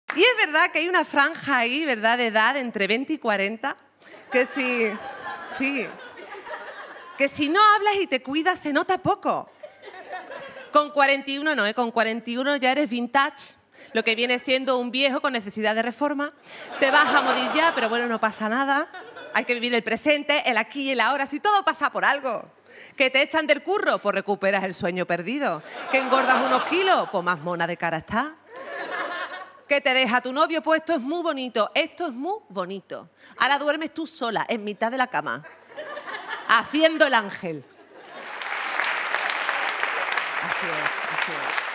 Y es verdad que hay una franja ahí, ¿verdad?, de edad entre 20 y 40, que sí, que si no hablas y te cuidas se nota poco. Con 41 no, con 41 ya eres vintage, lo que viene siendo un viejo con necesidad de reforma. Te vas a morir ya, pero bueno, no pasa nada. Hay que vivir el presente, el aquí y el ahora, si todo pasa por algo. Que te echan del curro, pues recuperas el sueño perdido. Que engordas unos kilos, pues más mona de cara estás. Que te deja tu novio, pues esto es muy bonito, esto es muy bonito. Ahora duermes tú sola, en mitad de la cama, haciendo el ángel. Así es, así es.